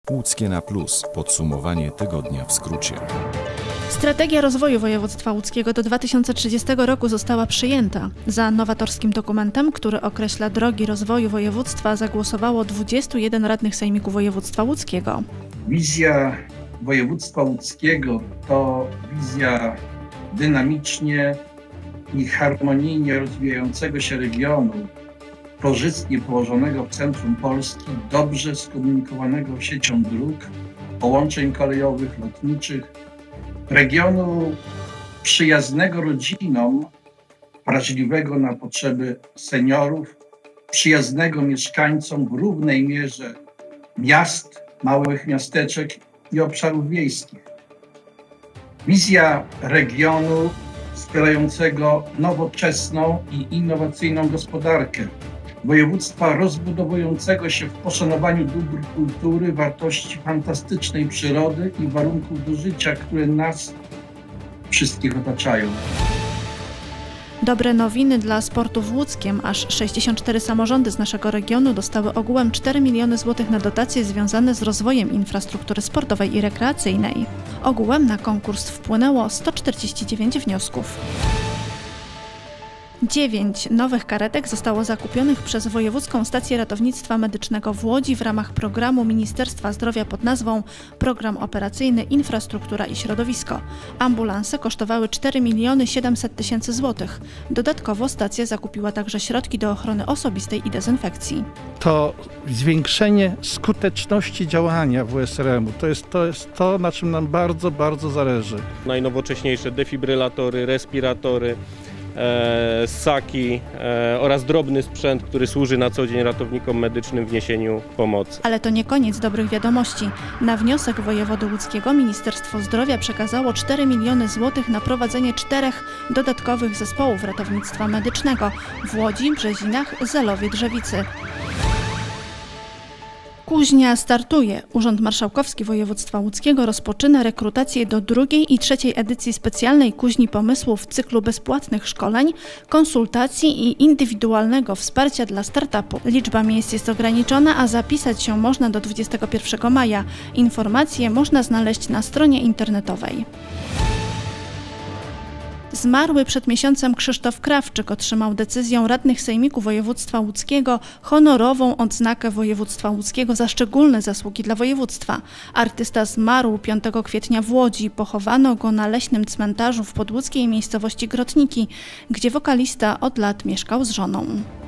Łódzkie na plus. Podsumowanie tygodnia w skrócie. Strategia rozwoju województwa łódzkiego do 2030 roku została przyjęta. Za nowatorskim dokumentem, który określa drogi rozwoju województwa, zagłosowało 21 radnych sejmiku województwa łódzkiego. Wizja województwa łódzkiego to wizja dynamicznie i harmonijnie rozwijającego się regionu, korzystnie położonego w centrum Polski, dobrze skomunikowanego siecią dróg, połączeń kolejowych, lotniczych, regionu przyjaznego rodzinom, wrażliwego na potrzeby seniorów, przyjaznego mieszkańcom w równej mierze miast, małych miasteczek i obszarów wiejskich. Wizja regionu wspierającego nowoczesną i innowacyjną gospodarkę, województwa rozbudowującego się w poszanowaniu dóbr kultury, wartości fantastycznej przyrody i warunków do życia, które nas wszystkich otaczają. Dobre nowiny dla sportu w Łódzkiem. Aż 64 samorządy z naszego regionu dostały ogółem 4 miliony złotych na dotacje związane z rozwojem infrastruktury sportowej i rekreacyjnej. Ogółem na konkurs wpłynęło 149 wniosków. 9 nowych karetek zostało zakupionych przez Wojewódzką Stację Ratownictwa Medycznego w Łodzi w ramach programu Ministerstwa Zdrowia pod nazwą Program Operacyjny Infrastruktura i Środowisko. Ambulanse kosztowały 4 700 000 złotych. Dodatkowo stacja zakupiła także środki do ochrony osobistej i dezynfekcji. To zwiększenie skuteczności działania WSRM-u. To jest to, na czym nam bardzo, bardzo zależy. Najnowocześniejsze defibrylatory, respiratory, ssaki oraz drobny sprzęt, który służy na co dzień ratownikom medycznym w niesieniu pomocy. Ale to nie koniec dobrych wiadomości. Na wniosek wojewody łódzkiego Ministerstwo Zdrowia przekazało 4 miliony złotych na prowadzenie 4 dodatkowych zespołów ratownictwa medycznego w Łodzi, Brzezinach, Zelowie, Drzewicy. Kuźnia startuje. Urząd Marszałkowski Województwa Łódzkiego rozpoczyna rekrutację do 2. i 3. edycji specjalnej Kuźni Pomysłów w cyklu bezpłatnych szkoleń, konsultacji i indywidualnego wsparcia dla startupu. Liczba miejsc jest ograniczona, a zapisać się można do 21 maja. Informacje można znaleźć na stronie internetowej. Zmarły przed miesiącem Krzysztof Krawczyk otrzymał decyzją radnych sejmiku województwa łódzkiego honorową odznakę województwa łódzkiego za szczególne zasługi dla województwa. Artysta zmarł 5 kwietnia w Łodzi. Pochowano go na leśnym cmentarzu w podłódzkiej miejscowości Grotniki, gdzie wokalista od lat mieszkał z żoną.